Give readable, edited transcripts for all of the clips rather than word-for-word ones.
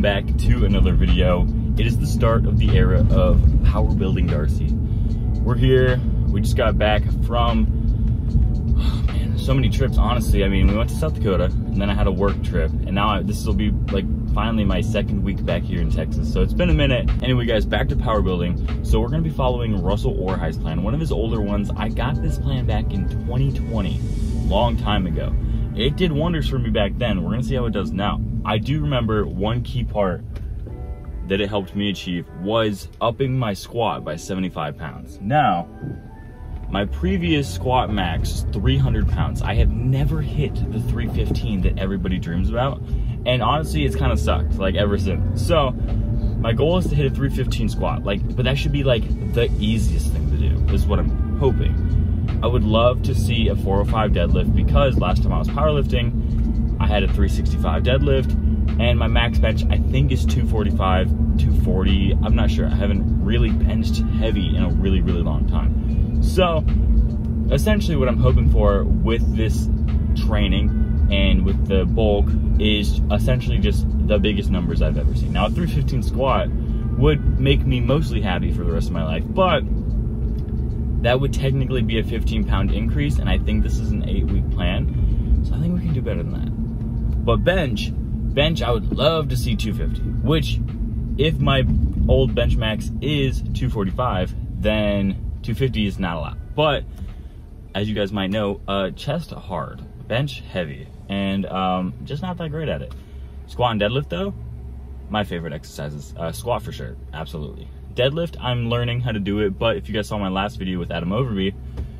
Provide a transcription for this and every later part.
back to another video. It is the start of the era of power building Darcy. We're here. We just got back from, oh man, so many trips, honestly. I mean, we went to South Dakota, and then I had a work trip, and now this will be like finally my second week back here in Texas. So it's been a minute. Anyway, guys, back to power building. So we're gonna be following Russell Orhei's plan, one of his older ones. I got this plan back in 2020, long time ago. It did wonders for me back then. We're gonna see how it does now. I do remember one key part that it helped me achieve was upping my squat by 75 pounds. Now, my previous squat max is 300 pounds. I have never hit the 315 that everybody dreams about. And honestly, it's kind of sucked, like, ever since. So, my goal is to hit a 315 squat, but that should be like the easiest thing to do, is what I'm hoping. I would love to see a 405 deadlift, because last time I was powerlifting, I had a 365 deadlift, and my max bench, I think, is 245, 240. I'm not sure. I haven't really benched heavy in a really, really long time. So, essentially what I'm hoping for with this training and with the bulk is essentially just the biggest numbers I've ever seen. Now, a 315 squat would make me mostly happy for the rest of my life, but that would technically be a 15-pound increase, and I think this is an 8-week plan, so I think we can do better than that. But bench, I would love to see 250, which, if my old bench max is 245, then 250 is not a lot. But, as you guys might know, chest hard, bench heavy, and just not that great at it. Squat and deadlift, though, my favorite exercises. Squat for sure, absolutely. Deadlift, I'm learning how to do it, but if you guys saw my last video with Adam Overby,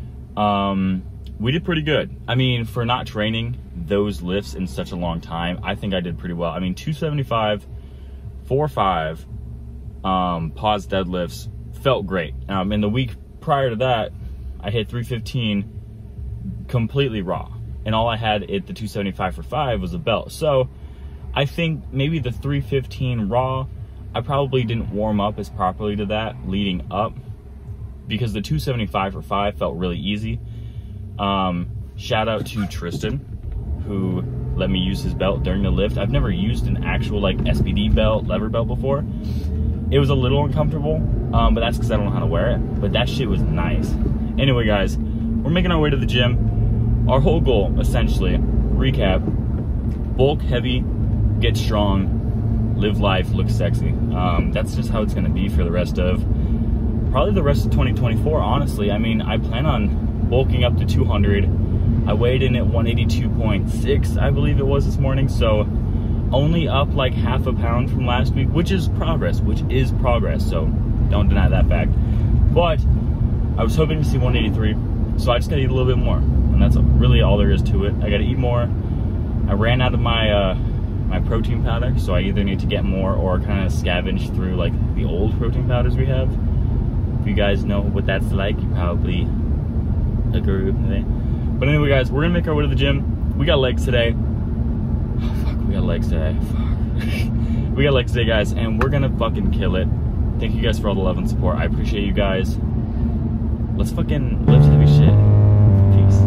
we did pretty good. I mean, for not training those lifts in such a long time, I think I did pretty well. I mean, 275, 4.5, pause deadlifts felt great. In the week prior to that, I hit 315 completely raw, and all I had at the 275 for 5 was a belt. So I think maybe the 315 raw, I probably didn't warm up as properly to that leading up, because the 275 for 5 felt really easy. Shout out to Tristan, who let me use his belt during the lift. I've never used an actual like SPD belt, lever belt before. It was a little uncomfortable, but that's because I don't know how to wear it. But that shit was nice. Anyway, guys, we're making our way to the gym. Our whole goal, essentially, recap: bulk heavy, get strong, live life, look sexy. That's just how it's gonna be for the rest of, probably the rest of 2024, honestly. I mean, I plan on bulking up to 200. I weighed in at 182.6, I believe it was this morning, so only up like half a pound from last week, which is progress, so don't deny that fact. But I was hoping to see 183, so I just gotta eat a little bit more, and that's really all there is to it. I gotta eat more. I ran out of my my protein powder, so I either need to get more or kind of scavenge through like the old protein powders we have. If you guys know what that's like, you probably agree with me. But anyway, guys, we're gonna make our way to the gym. We got legs today. Oh, fuck, we got legs today. Fuck. We got legs today, guys, and we're gonna fucking kill it. Thank you guys for all the love and support. I appreciate you guys. Let's fucking lift heavy shit. Peace.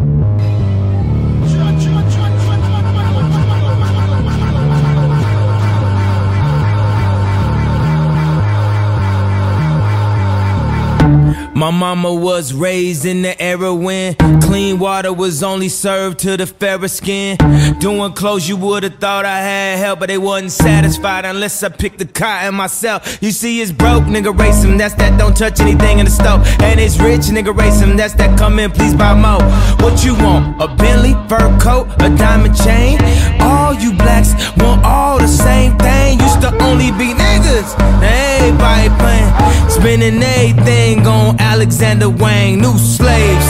My mama was raised in the era when clean water was only served to the fairer skin. Doing clothes you would've thought I had help, but they wasn't satisfied unless I picked the cotton myself. You see, it's broke, nigga, race him, that's that don't touch anything in the stove. And it's rich, nigga, race him, that's that come in, please buy more. What you want? A Bentley, fur coat, a diamond chain? All you blacks want all the same thing. Used to only be niggas, everybody playing, spending everything on Alexander Wang, new slaves.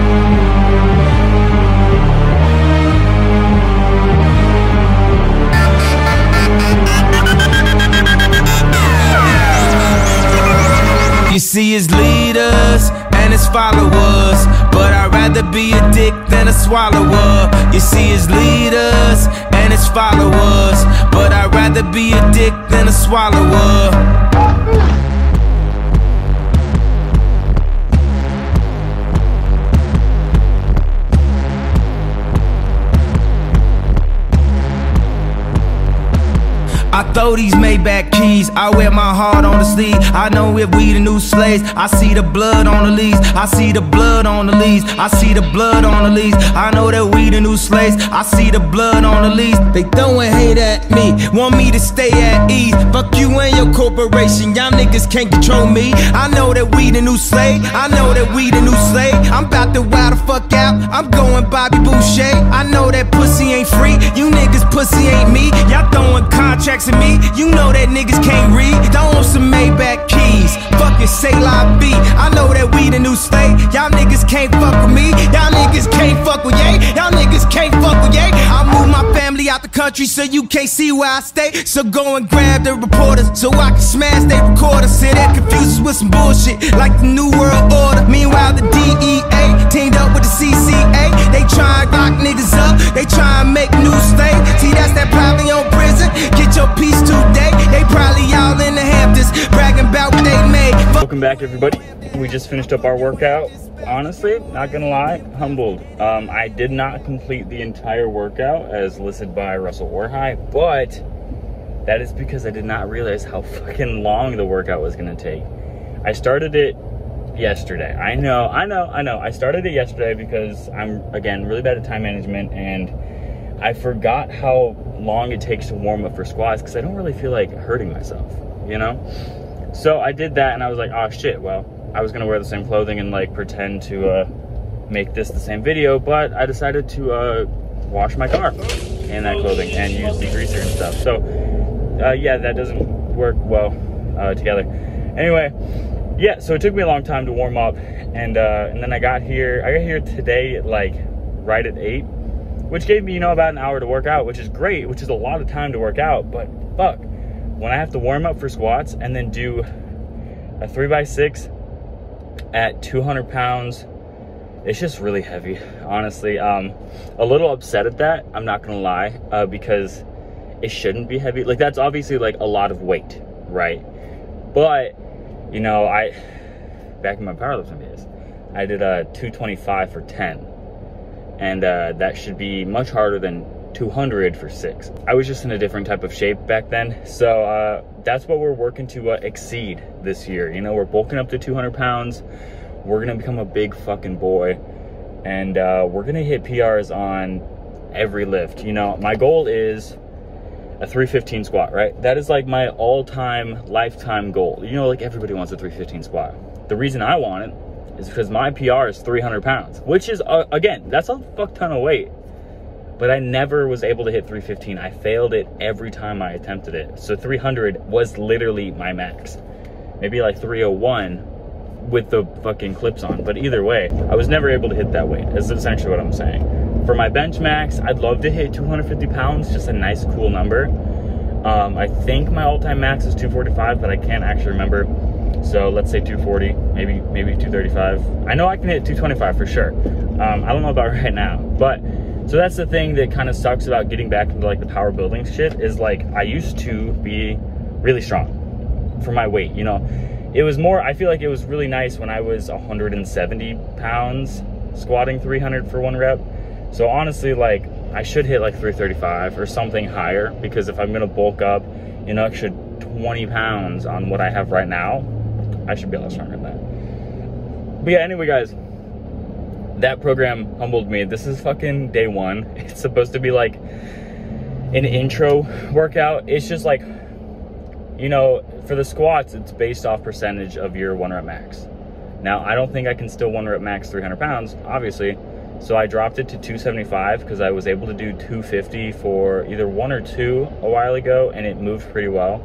You see his leaders and his followers, but I'd rather be a dick than a swallower. You see his leaders and his followers, but I'd rather be a dick than a swallower. throw these Maybach keys. I wear my heart on the sleeve. I know if we the new slaves. I see the blood on the leaves. I see the blood on the leaves. I see the blood on the leaves. I know that we the new slaves. I see the blood on the leaves. They throwing hate at me, want me to stay at ease. Fuck you and your corporation, y'all niggas can't control me. I know that we the new slave. I know that we the new slave. I'm about to wild the fuck out. I'm going Bobby Boucher. I know that pussy ain't free. You niggas pussy ain't me. Y'all throwing contracts at me. You know that niggas can't read. Don't want some Maybach keys. Fucking say la vie. I know that we the new slave. Y'all niggas can't fuck with me. Y'all niggas can't fuck with yay. Y'all niggas can't fuck with yay. I move my family out the country so you can't see where I stay. So go and grab the reporters so I can smash they recorders. Sit there confused with some bullshit like the New World Order. Meanwhile the DEA teamed up with the CCA. They try and lock niggas up. They try and make new slaves. See, that's that probably on prison. Get your piece today. They probably all in the Hamptons bragging about what they made. Welcome back, everybody. We just finished up our workout. Honestly, not gonna lie, humbled. I did not complete the entire workout as listed by Russell Orhigh, but that is because I did not realize how fucking long the workout was gonna take. I started it yesterday. I know. I started it yesterday because I'm, again, really bad at time management, and I forgot how long it takes to warm up for squats because I don't really feel like hurting myself, you know? So I did that and I was like, oh shit, well, I was gonna wear the same clothing and like pretend to make this the same video, but I decided to wash my car in that clothing and use degreaser and stuff. So yeah, that doesn't work well together. Anyway, yeah, so it took me a long time to warm up, and then I got here today at like right at 8, which gave me, you know, about an hour to work out, which is great, which is a lot of time to work out. But fuck, when I have to warm up for squats and then do a 3x6 at 200 pounds, it's just really heavy, honestly. A little upset at that, I'm not gonna lie, because it shouldn't be heavy. Like, that's obviously like a lot of weight, right? But you know, back in my powerlifting days, I did a 225 for 10, and that should be much harder than 200 for 6. I was just in a different type of shape back then, so that's what we're working to exceed this year. You know, we're bulking up to 200 pounds. We're gonna become a big fucking boy, and we're gonna hit PRs on every lift. You know, my goal is a 315 squat, right? That is like my all-time lifetime goal. You know, like everybody wants a 315 squat. The reason I want it is because my PR is 300 pounds, which is, again, that's a fuck ton of weight. But I never was able to hit 315. I failed it every time I attempted it. So 300 was literally my max. Maybe like 301 with the fucking clips on. But either way, I was never able to hit that weight, is essentially what I'm saying. For my bench max, I'd love to hit 250 pounds, just a nice, cool number. I think my all-time max is 245, but I can't actually remember. So let's say 240, maybe 235. I know I can hit 225 for sure. I don't know about right now, but so that's the thing that kind of sucks about getting back into like the power building shit, is like I used to be really strong for my weight, you know. It was more, I feel like it was really nice when I was 170 pounds squatting 300 for 1 rep. So honestly, like, I should hit like 335 or something higher, because if I'm gonna bulk up, you know, extra 20 pounds on what I have right now, I should be a lot stronger than that. But yeah, anyway, guys, that program humbled me. This is fucking day 1. It's supposed to be like an intro workout. It's just like, you know, for the squats, it's based off percentage of your 1 rep max. Now, I don't think I can still 1 rep max 300 pounds, obviously. So I dropped it to 275 because I was able to do 250 for either 1 or 2 a while ago, and it moved pretty well.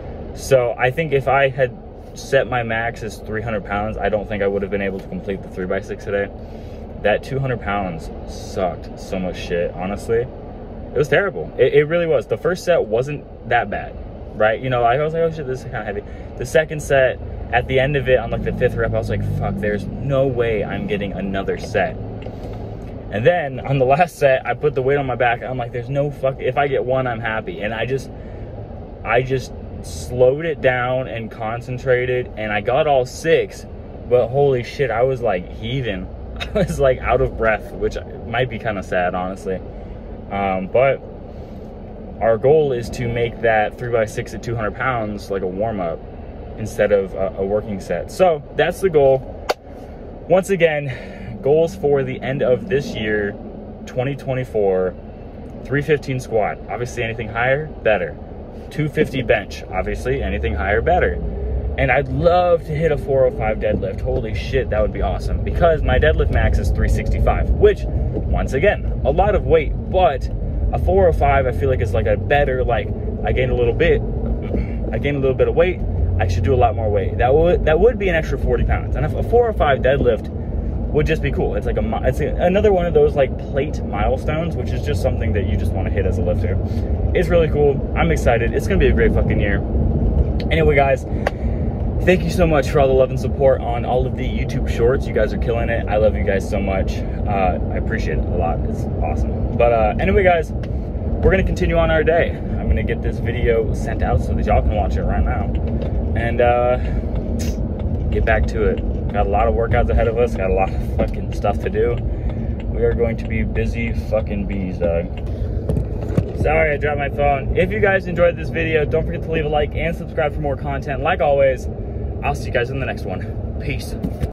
So I think if I had set my max as 300 pounds, I don't think I would have been able to complete the 3x6 today. That 200 pounds sucked so much shit, honestly. It was terrible. It really was. The first set wasn't that bad, right? You know, I was like, oh shit, this is kind of heavy. The second set, at the end of it, on like the 5th rep, I was like, fuck, there's no way I'm getting another set. And then on the last set, I put the weight on my back. I'm like, there's no fuck, if I get 1, I'm happy. And I just slowed it down and concentrated, and I got all 6, but holy shit, I was like heaving. I was like out of breath, which might be kind of sad, honestly. But our goal is to make that 3x6 at 200 pounds like a warm-up instead of a working set. So that's the goal. Once again, goals for the end of this year, 2024, 315 squat. Obviously, anything higher, better. 250 bench. Obviously, anything higher, better. And I'd love to hit a 405 deadlift. Holy shit, that would be awesome. Because my deadlift max is 365, which, once again, a lot of weight, but a 405 I feel like is like a better, like, I gained a little bit of weight, I should do a lot more weight. That would be an extra 40 pounds. And a 405 deadlift would just be cool. It's like it's another one of those like plate milestones, which is just something that you just want to hit as a lifter. It's really cool. I'm excited. It's gonna be a great fucking year. Anyway, guys, thank you so much for all the love and support on all of the YouTube shorts. You guys are killing it. I love you guys so much. I appreciate it a lot. It's awesome. But anyway, guys, we're gonna continue on our day. I'm gonna get this video sent out so that y'all can watch it right now and get back to it. Got a lot of workouts ahead of us. Got a lot of fucking stuff to do. We are going to be busy fucking bees, dog. Sorry, I dropped my phone. If you guys enjoyed this video, don't forget to leave a like and subscribe for more content. Like always, I'll see you guys in the next one. Peace.